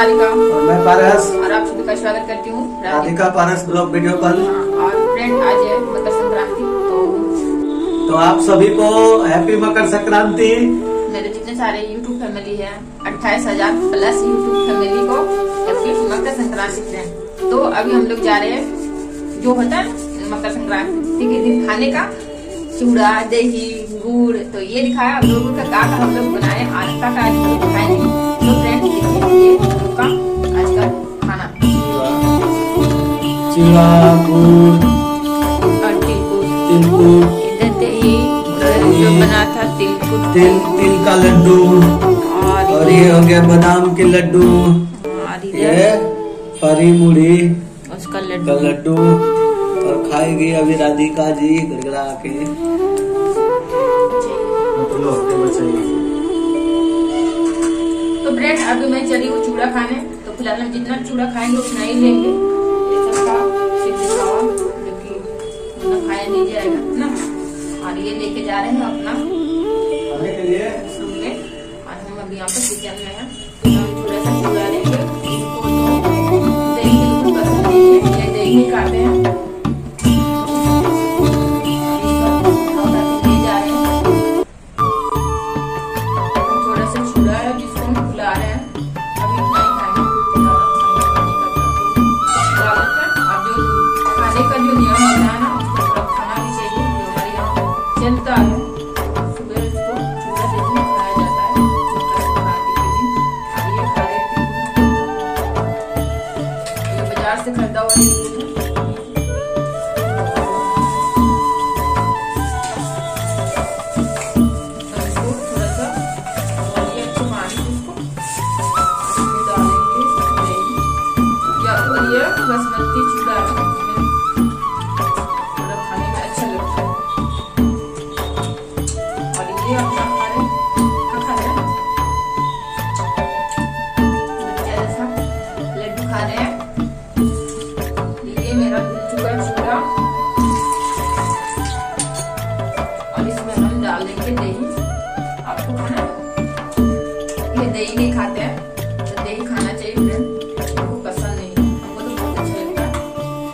राधिका और मैं पारस और आप सभी का स्वागत करती हूँ राधिका पारस ब्लॉग वीडियो पर। और फ्रेंड आज है मकर संक्रांति, तो आप सभी को हैप्पी मकर संक्रांति। मेरे जितने सारे यूट्यूब फैमिली है 28,000 प्लस यूट्यूब फैमिली को हैप्पी मकर संक्रांति फ्रेंड। तो अभी हम लोग जा रहे हैं जो होता है मकर संक्रांति के दिन खाने का चूड़ा दही गुड़, तो ये दिखाया आप लोगों का हम लोग बनाए आज का आज दिखाएंगे। तो फ्रेंड देखिए ये हम लोग का आज का खाना चूड़ा गुड़ और तिलकुट इधर दही जो बना था तिलकुट तिल का लड्डू और ये हो गया बादाम के लड्डू और ये फरी मुड़ी उसका का लड्डू और खाएगी अभी राधिका जी गड़गड़ा के। तो फ्रेंड अभी मैं चली हूँ चूड़ा खाने। तो फिलहाल हम जितना चूड़ा खाएंगे उतना ही लेंगे। ये सबका खावा जो कि उतना खाया नहीं जाएगा ना। और ये लेके जा रहे हैं अपना खाने के लिए रूम में। और हम अभी यहाँ पर किचन में हैं। तो हम थोड़ा सा चूड़ा लेंगे। इसको तो दही बिल्कुल पसंद नहीं है, ये दही नहीं खाते हैं। चलता है सुबह इसको चूड़ा दही खाया जाता है मकर संक्रांति के दिन। ये खा लेती हूँ, ये बाजार से खरीदा हुआ इसको थोड़ा सा ये अच्छे पानी इसको डालेंगे दही या तो ये बासमती चूड़ा है थोड़ा खाने में अच्छा लगता है। लड्डू खा रहे हैं। ये मेरा चूड़ा चूड़ा और इसमें हम डाल देंगे दही। आपको खाना ये दही नहीं खाते हैं तो दही खाना चाहिए फ्रेंड, हमको पसंद नहीं है, हमको तो बहुत अच्छा लगता है।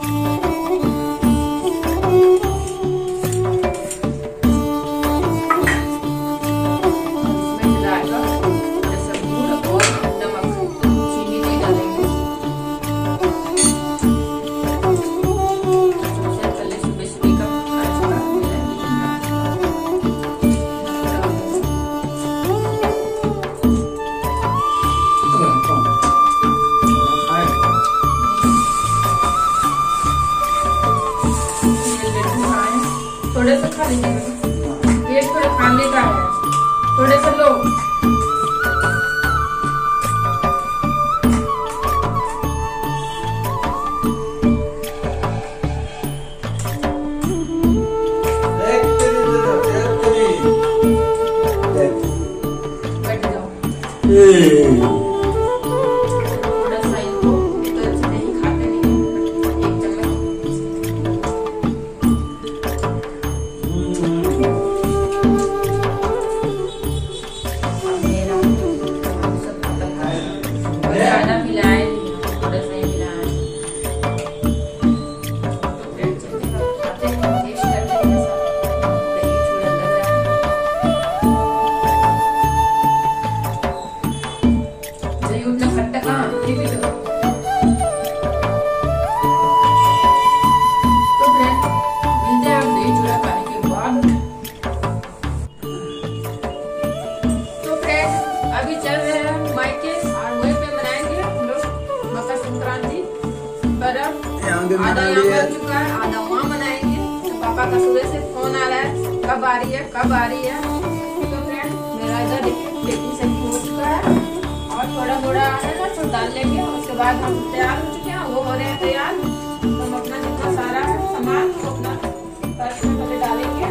थोड़े से खा लीजिए, ये थोड़ा खाने का है, थोड़े से लो। बैठ जाओ। थोड़ा सा इनको ये तो अच्छे नहीं खाते नहीं है, एक चम्मच ज्यादा मिलाए थोड़ा सा ही मिलाए। तो फ्रेंड चलते हैं खाते हैं, टेस्ट करते हैं सब दही चूड़ा लग रहा है। दही उतना खट्टा कहाँ ये भी तो। तो फ्रेंड मिलते हैं दही चूड़ा खाने के बाद। तो फ्रेंड अभी चल रहे हैं मायके और वहीं पे मनाएंगे हम लोग मकर संक्रांति। पर्व आधा यहाँ बन चुका है, आधा वहाँ मनाएंगे। तो पापा का सुबह से फोन आ रहा है कब आ रही है कब आ रही है। तो फ्रेंड मेरा इधर बेकिंग सब्जी हो चुका है और थोड़ा थोड़ा है ना तो डाल लेंगे। उसके बाद हम तैयार हो चुके हैं, वो हो रहे हैं तैयार। तो हम अपना जितना सारा है सामान वो अपना पर्स में पहले डालेंगे।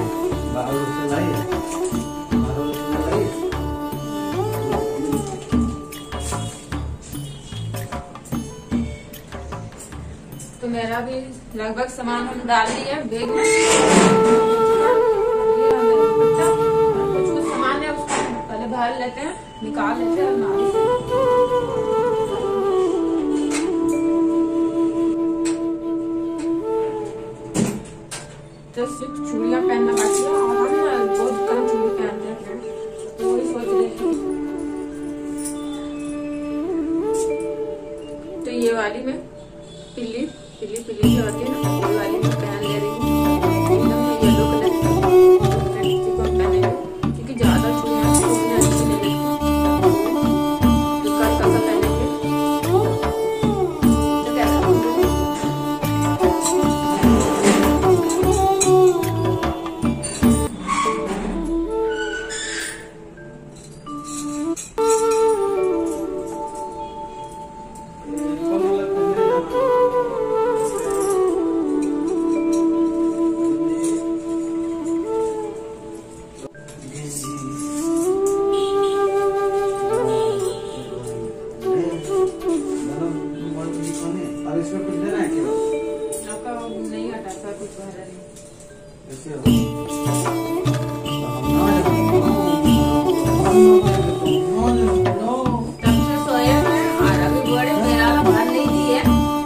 तो मेरा भी लगभग सामान हम डाल दिए बैग में। कुछ सामान है उसको पहले भर लेते हैं, निकाल लेते हैं अलमारी से। सिर्फ चूड़ियाँ पहनना बाकी है और हम ना बहुत कम चूड़ी पहनते हैं फ्रेंड, तो वही सोच रहे थे। तो ये वाली में पिल्ली जो होती है ना, ये वाली मैं पहन ले रही हूँ, एकदम येलो कलर की पहनेंगे क्योंकि ज्यादा चूड़ियाँ उतनी अच्छी नहीं लगती, तो कैसा पहनेंगे तो कैसा नहीं हटाता कुछ बाहर नहीं। तब से सोया है और अभी बड़े मेरा बाहर नहीं दिए।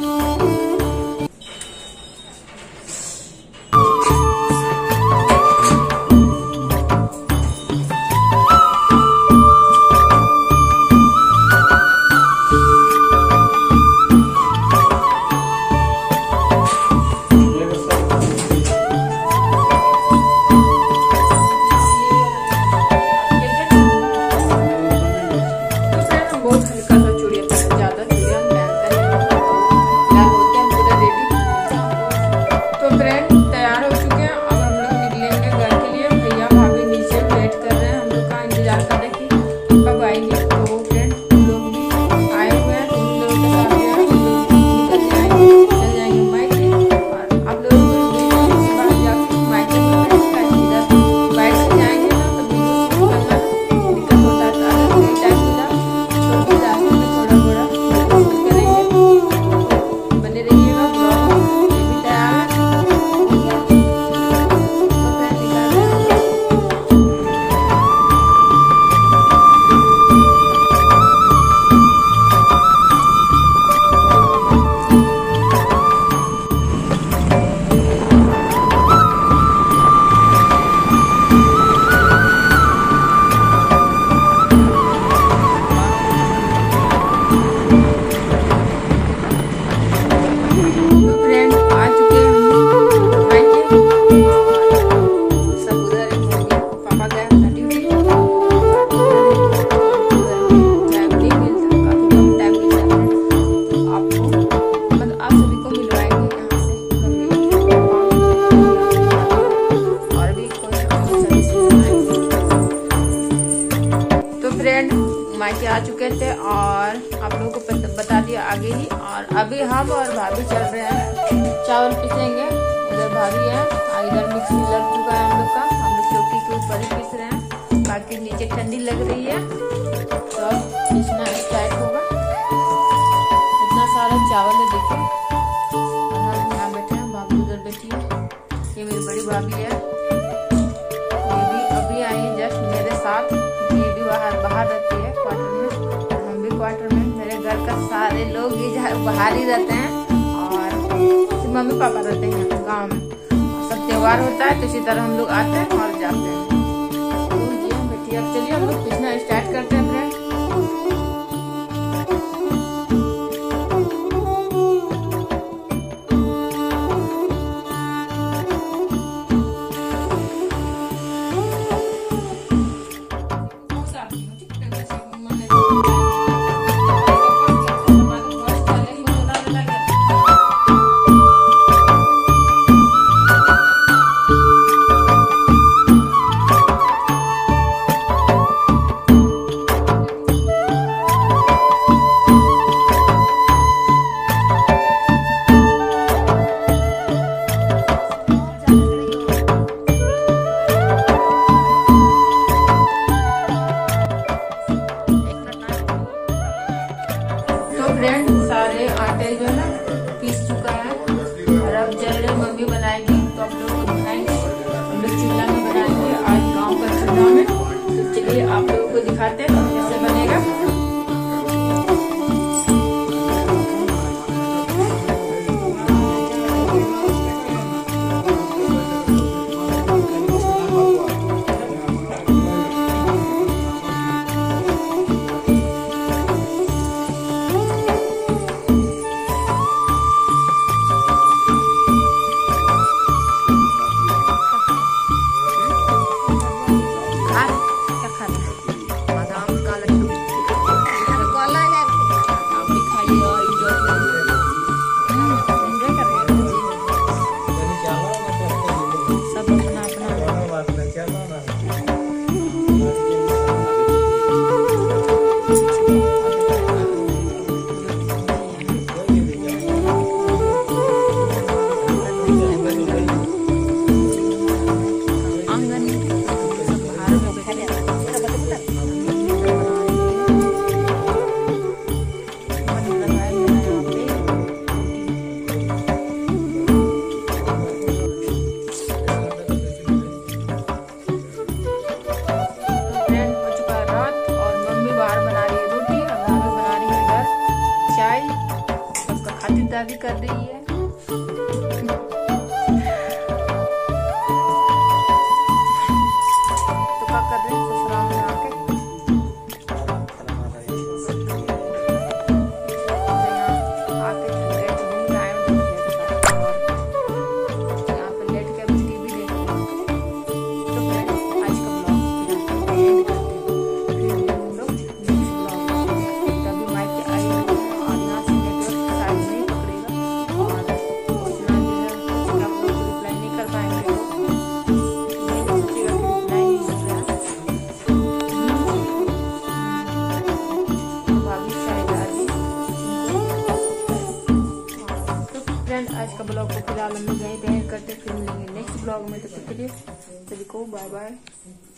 मायके आ चुके थे और आप लोगों को बता दिया आगे ही। और अभी हम और भाभी चल रहे हैं चावल पीसेंगे। उधर भाभी है, इधर मिक्सी लग चुका है हम लोग चौकी के ऊपर ही पीस रहे हैं। बाकी नीचे ठंडी लग रही है तो अब पीसना स्टार्ट होगा। इतना सारा चावल है देखिए, और हम यहाँ बैठे हैं, भाभी उधर बैठी है। ये मेरी बड़ी भाभी है, ये भी अभी आई है जस्ट मेरे साथ। ये भी बाहर रहती है क्वार्टर में, और हम भी क्वार्टर में। मेरे घर का सारे लोग बाहर ही रहते हैं और मम्मी पापा रहते हैं गांव में। सब त्योहार होता है तो इसी तरह हम लोग आते हैं और जाते हैं। तो ये हम बैठिए, अब चलिए हम लोग पीसना स्टार्ट करते हैं फ्रेंड। दादी कर रही है। तो क्या कर रहे हैं ससुराल में आके? आज का ब्लॉग को फिलहाल हम लोग यहीं पे एंड करते, फिर मिलेंगे नेक्स्ट ब्लॉग में। तो तब तक के लिए सभी को बाय बाय।